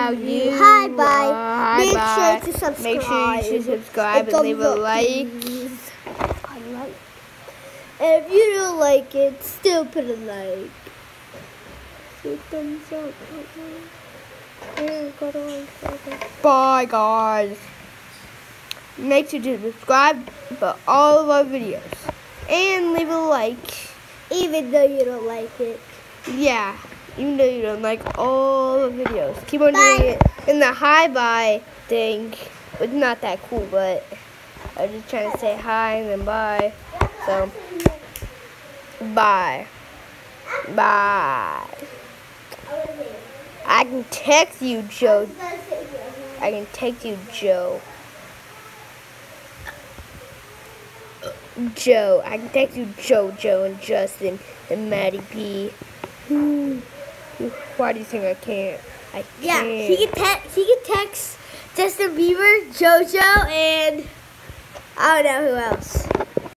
how you. Hi, bye. Hi, Make bye. sure to subscribe. Make sure you subscribe and leave a like. If you don't like it, still put a like. Thumbs up. Bye, guys. Make sure to subscribe for all of our videos and leave a like. Even though you don't like it. Yeah, even though you don't like all the videos. Keep on doing it in the hi bye thing. It's not that cool, but I'm just trying to say hi and then bye. So, bye. Bye. I can text you, Joe. I can text you, Joe. Joe. I can text you, Joe, and Justin, and Maddie P. Why do you think I can't? I can't. Yeah, he can text Justin Bieber, JoJo, and I don't know who else.